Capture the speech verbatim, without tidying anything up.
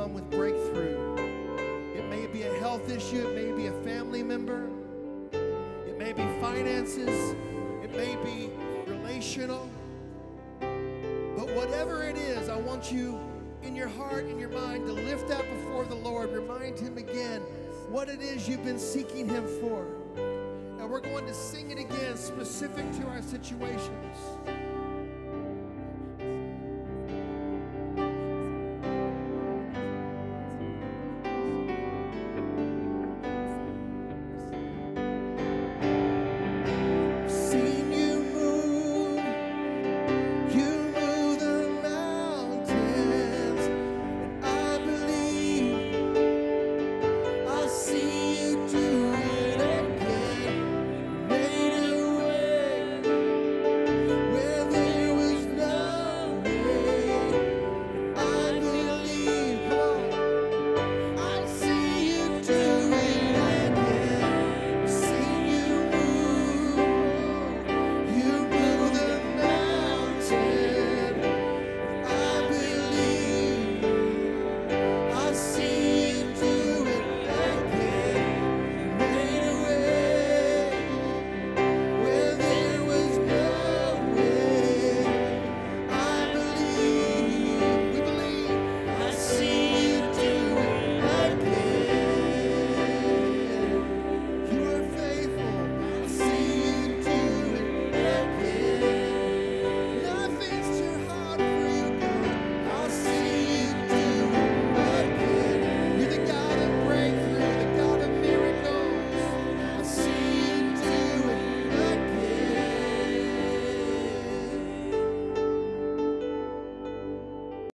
come with breakthrough. It may be a health issue. It may be a family member. It may be finances. It may be relational. But whatever it is, I want you in your heart and your mind to lift that before the Lord. Remind Him again what it is you've been seeking Him for. And we're going to sing it again specific to our situations.